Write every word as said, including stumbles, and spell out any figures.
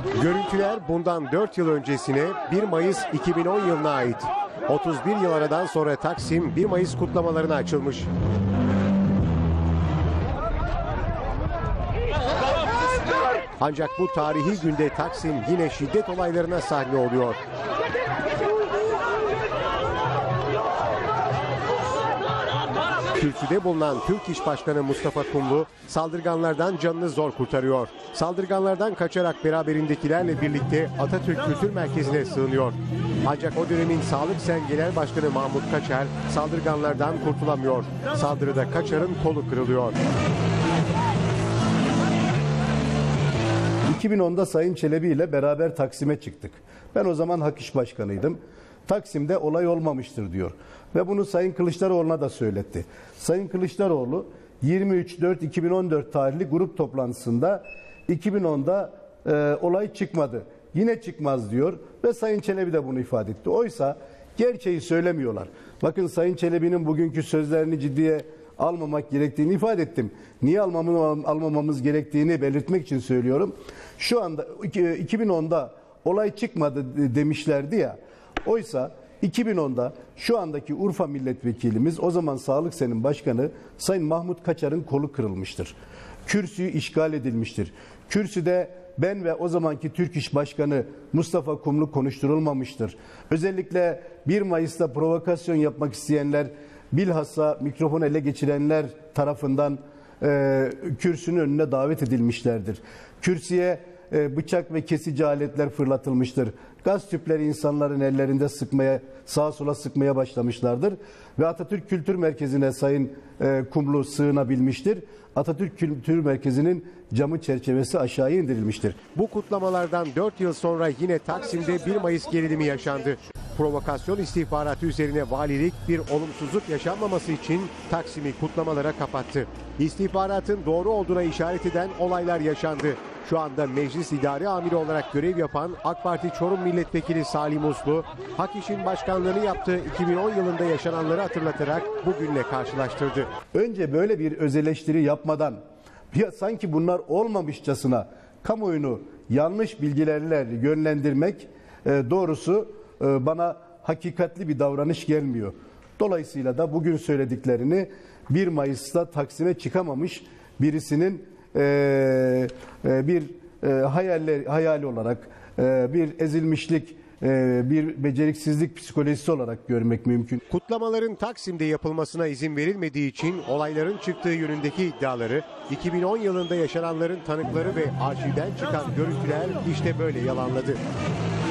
Görüntüler bundan dört yıl öncesine bir Mayıs iki bin on yılına ait. otuz bir yıl aradan sonra Taksim bir Mayıs kutlamalarına açılmış. Ancak bu tarihi günde Taksim yine şiddet olaylarına sahne oluyor. Kürsüde bulunan Türk İş Başkanı Mustafa Kumlu saldırganlardan canını zor kurtarıyor. Saldırganlardan kaçarak beraberindekilerle birlikte Atatürk Kültür Merkezi'ne sığınıyor. Ancak o dönemin Sağlık Sen Genel Başkanı Mahmut Kaçar saldırganlardan kurtulamıyor. Saldırıda Kaçar'ın kolu kırılıyor. iki bin onda Sayın Çelebi ile beraber Taksim'e çıktık. Ben o zaman Hak İş Başkanıydım. Taksim'de olay olmamıştır diyor. Ve bunu Sayın Kılıçdaroğlu'na da söyletti. Sayın Kılıçdaroğlu yirmi üç dört iki bin on dört tarihli grup toplantısında iki bin onda e, olay çıkmadı. Yine çıkmaz diyor ve Sayın Çelebi de bunu ifade etti. Oysa gerçeği söylemiyorlar. Bakın Sayın Çelebi'nin bugünkü sözlerini ciddiye almamak gerektiğini ifade ettim. Niye almamız, almamamız gerektiğini belirtmek için söylüyorum. Şu anda iki bin onda olay çıkmadı demişlerdi ya. Oysa iki bin onda şu andaki Urfa milletvekilimiz, o zaman Sağlık Sen'in başkanı Sayın Mahmut Kaçar'ın kolu kırılmıştır. Kürsüyü işgal edilmiştir. Kürsüde ben ve o zamanki Türk İş Başkanı Mustafa Kumlu konuşturulmamıştır. Özellikle bir Mayıs'ta provokasyon yapmak isteyenler, bilhassa mikrofonu ele geçirenler tarafından e, kürsünün önüne davet edilmişlerdir. Kürsüye e, bıçak ve kesici aletler fırlatılmıştır. Gaz tüpleri insanların ellerinde sıkmaya, sağa sola sıkmaya başlamışlardır. Ve Atatürk Kültür Merkezi'ne Sayın e, Kumlu sığınabilmiştir. Atatürk Kültür Merkezi'nin camı çerçevesi aşağıya indirilmiştir. Bu kutlamalardan dört yıl sonra yine Taksim'de bir Mayıs gerilimi yaşandı. Provokasyon istihbaratı üzerine valilik bir olumsuzluk yaşanmaması için Taksim'i kutlamalara kapattı. İstihbaratın doğru olduğuna işaret eden olaylar yaşandı. Şu anda Meclis İdare Amiri olarak görev yapan AK Parti Çorum Milletvekili Salim Uslu, Hak İş'in başkanlığını yaptığı iki bin on yılında yaşananları hatırlatarak bugünle karşılaştırdı. Önce böyle bir öz eleştiri yapmadan, ya sanki bunlar olmamışçasına kamuoyunu yanlış bilgilerle yönlendirmek e, doğrusu e, bana hakikatli bir davranış gelmiyor. Dolayısıyla da bugün söylediklerini bir Mayıs'ta Taksim'e çıkamamış birisinin e, e, bir e, hayaller, hayali olarak e, bir ezilmişlik, e, bir beceriksizlik psikolojisi olarak görmek mümkün. Kutlamaların Taksim'de yapılmasına izin verilmediği için olayların çıktığı yönündeki iddiaları, iki bin on yılında yaşananların tanıkları ve arşivden çıkan görüntüler işte böyle yalanladı.